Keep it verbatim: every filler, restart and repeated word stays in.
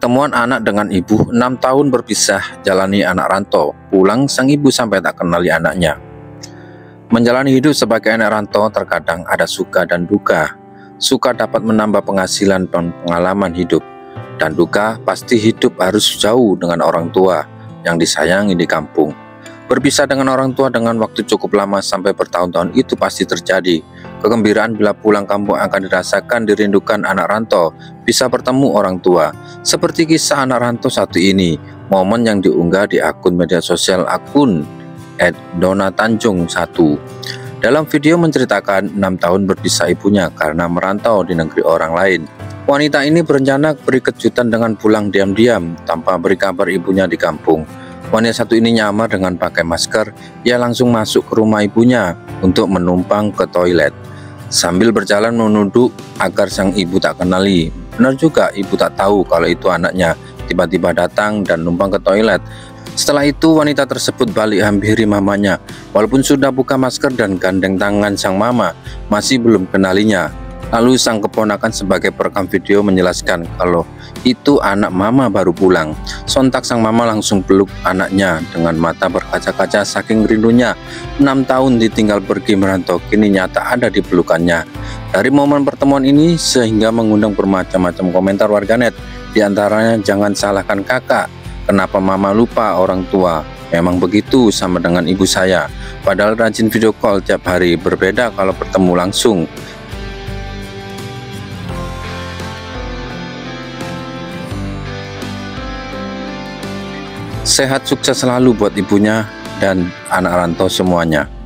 Pertemuan anak dengan ibu, enam tahun berpisah, jalani anak rantau. Pulang sang ibu sampai tak kenali anaknya. Menjalani hidup sebagai anak rantau terkadang ada suka dan duka. Suka dapat menambah penghasilan dan pengalaman hidup. Dan duka pasti hidup harus jauh dengan orang tua yang disayangi di kampung. Berpisah dengan orang tua dengan waktu cukup lama sampai bertahun-tahun itu pasti terjadi. Kegembiraan bila pulang kampung akan dirasakan dirindukan anak rantau, bisa bertemu orang tua. Seperti kisah anak rantau satu ini, momen yang diunggah di akun media sosial akun et dona tanjung satu. Dalam video menceritakan enam tahun berpisah ibunya karena merantau di negeri orang lain. Wanita ini berencana beri kejutan dengan pulang diam-diam tanpa beri kabar ibunya di kampung. Wanita satu ini nyamar dengan pakai masker. Ia langsung masuk ke rumah ibunya untuk menumpang ke toilet. Sambil berjalan menunduk agar sang ibu tak kenali. Benar juga ibu tak tahu kalau itu anaknya. Tiba-tiba datang dan numpang ke toilet. Setelah itu wanita tersebut balik hampiri mamanya. Walaupun sudah buka masker dan gandeng tangan sang mama, masih belum kenalinya. Lalu sang keponakan sebagai perekam video menjelaskan kalau itu anak mama baru pulang. Sontak sang mama langsung peluk anaknya dengan mata berkaca-kaca saking rindunya. enam tahun ditinggal pergi merantau, kini nyata ada di pelukannya. Dari momen pertemuan ini sehingga mengundang bermacam-macam komentar warganet. Di antaranya, jangan salahkan kakak, kenapa mama lupa orang tua? Memang begitu sama dengan ibu saya. Padahal rajin video call tiap hari, berbeda kalau bertemu langsung. Sehat sukses selalu buat ibunya dan anak rantau semuanya.